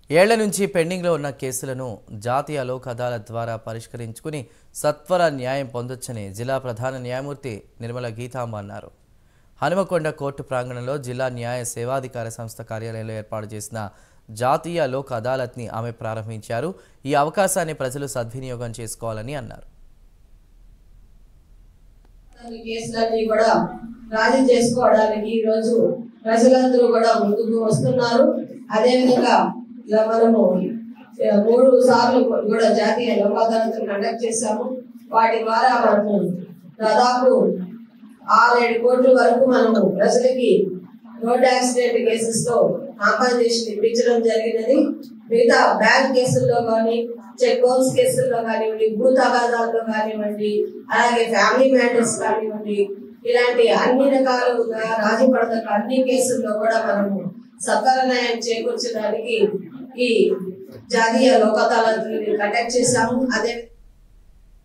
ఏళ్ల నుంచి పెండింగ్లో ఉన్న కేసులను జాతీయ లోక్ అదాలత్ ద్వారా పరిష్కరించుకుని సత్వర న్యాయం పొందొచ్చని జిల్లా ప్రధాన న్యాయమూర్తి నిర్మల గీతాంబ అన్నారు. హనుమకొండ కోర్టు ప్రాంగణంలో జిల్లా న్యాయ సేవాధికార సంస్థ కార్యాలయంలో ఏర్పాటు చేసిన జాతీయ లోక్ అదాలత్ని ఆమె ప్రారంభించారు. ఈ అవకాశాన్ని ప్రజలు సద్వినియోగం చేసుకోవాలని అన్నారు. రాజీ చేసుకోవడానికి ఈ రోజు ప్రజలందరూ కూడా ముందుకు వస్తున్నారు. అదేవిధంగా మనము 3 సార్లు కూడా జాతీయ లోక్ అదాలత్ కండక్ట్ చేశాము. వాటి ద్వారా మనము దాదాపు 6-7 కోట్ల వరకు మనము ప్రజలకి రోడ్ యాక్సిడెంట్ కేసెస్ లో కాంపన్సేషన్ ఇప్పించడం జరిగినది. మిగతా బ్యాంక్ కేసుల్లో కానీ, చెక్ బౌన్స్ కేసుల్లో కానివ్వండి, భూ తగాదాల్లో కానివ్వండి, అలాగే ఫ్యామిలీ మ్యాటర్స్ కానివ్వండి, ఇలాంటి అన్ని రకాలుగా రాజీ పడదగ్గ అన్ని కేసుల్లో కూడా మనము సత్వర న్యాయం చేకూర్చడానికి ఈ జాతీయ లోక్ అదాలత్ కండక్ట్ చేశాము. అదే